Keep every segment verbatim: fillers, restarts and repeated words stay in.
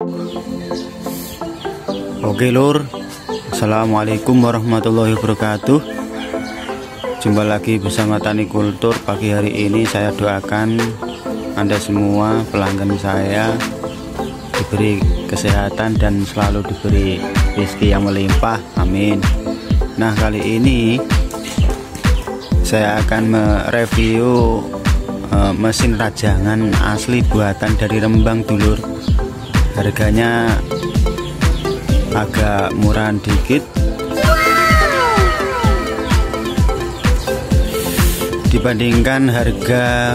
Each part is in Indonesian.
Oke lur, assalamualaikum warahmatullahi wabarakatuh. Jumpa lagi bersama Tani Kultur. Pagi hari ini saya doakan Anda semua pelanggan saya diberi kesehatan dan selalu diberi rezeki yang melimpah, amin. Nah, kali ini saya akan mereview uh, mesin rajangan asli buatan dari Rembang dulur. Harganya agak murahan dikit dibandingkan harga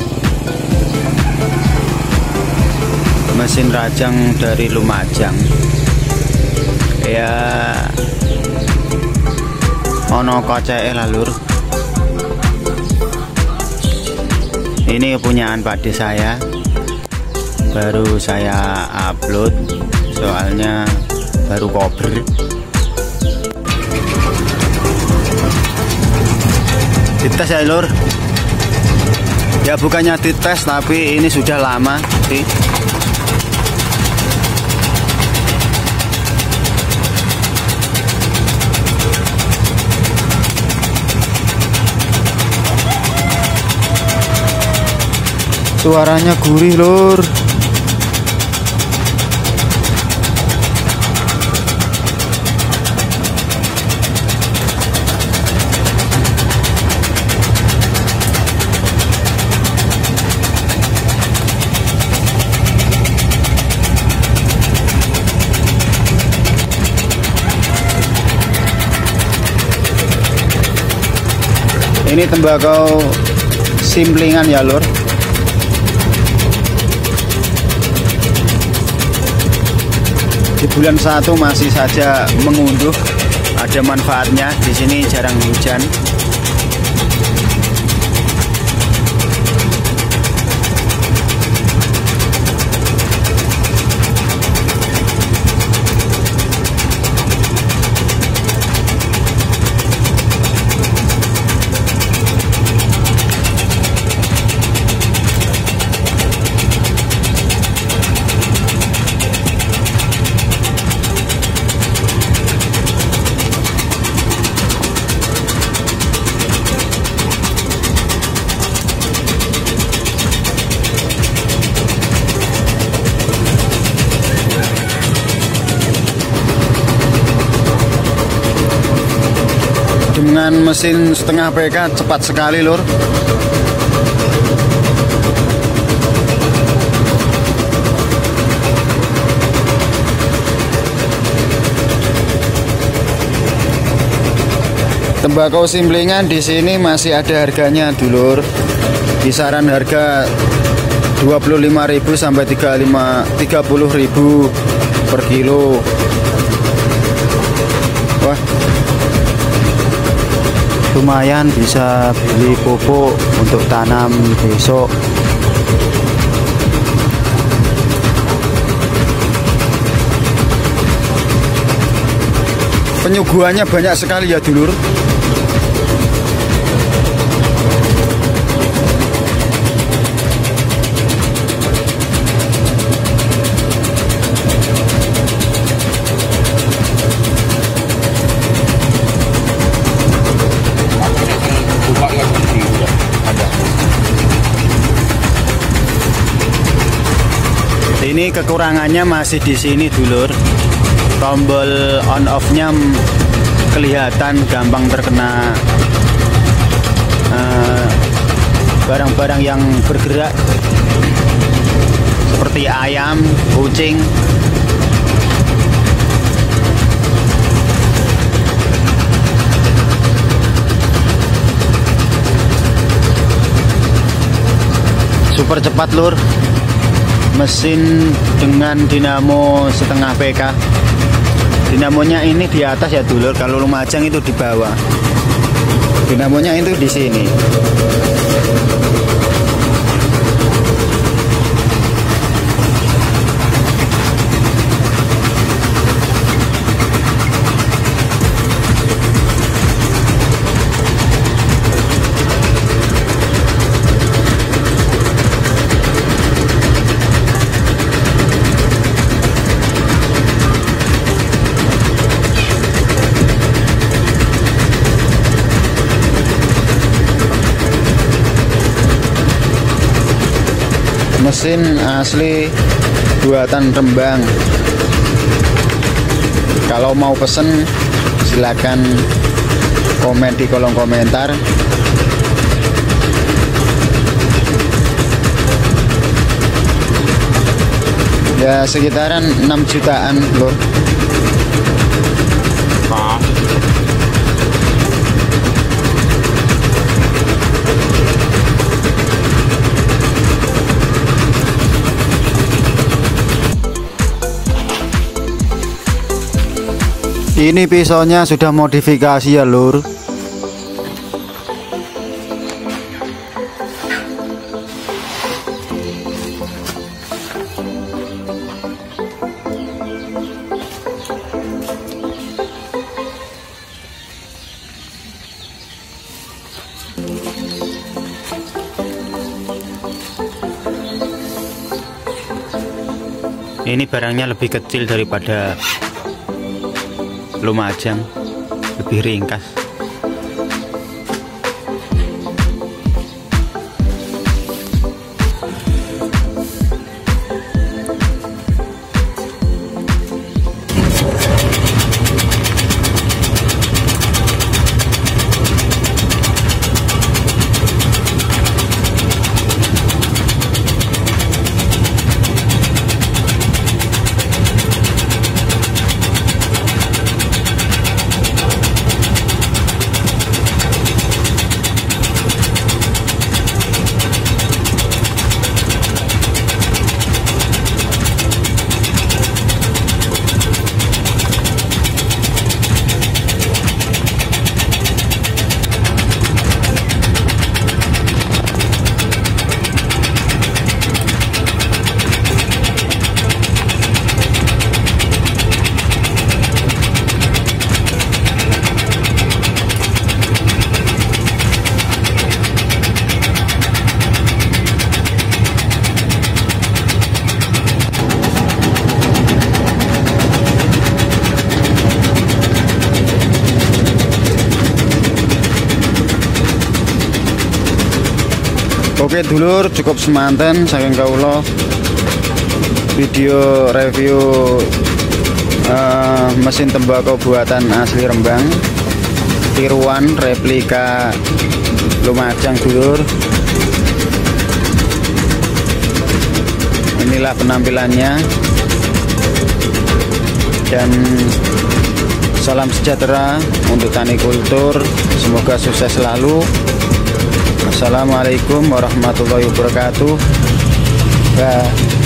mesin rajang dari Lumajang. Ya ono koceke lah lur. Ini kepunyaan pade saya, baru saya upload soalnya baru cover. Dites ya lur, ya bukannya dites tapi ini sudah lama sih. Suaranya gurih lur. Ini tembakau simplingan ya lur. Di bulan satu masih saja mengunduh, ada manfaatnya. Di sini jarang hujan. Dengan mesin setengah P K cepat sekali lur. Tembakau simplingan di sini masih ada harganya dulur. Kisaran harga dua puluh lima ribu sampai tiga puluh ribu per kilo. Wah, lumayan bisa beli pupuk untuk tanam besok. Penyuguhannya banyak sekali ya dulur. Ini kekurangannya masih di sini dulur. Tombol on off-nya kelihatan gampang terkena barang-barang uh, yang bergerak seperti ayam, kucing. Super cepat lur. Mesin dengan dinamo setengah P K. Dinamonya ini di atas ya dulur. Kalau Lumajang itu di bawah. Dinamonya itu di sini. mesin asli buatan Rembang. Kalau mau pesen silakan komen di kolom komentar. Ya sekitaran enam jutaan loh. Ini pisaunya sudah modifikasi ya lur. Ini barangnya lebih kecil daripada Lumajang, lebih ringkas. Oke dulur, cukup semanten saking kawula video review uh, mesin tembakau buatan asli Rembang, tiruan replika Lumajang dulur. Inilah penampilannya, dan salam sejahtera untuk tani kultur, semoga sukses selalu. Assalamualaikum warahmatullahi wabarakatuh. Bye.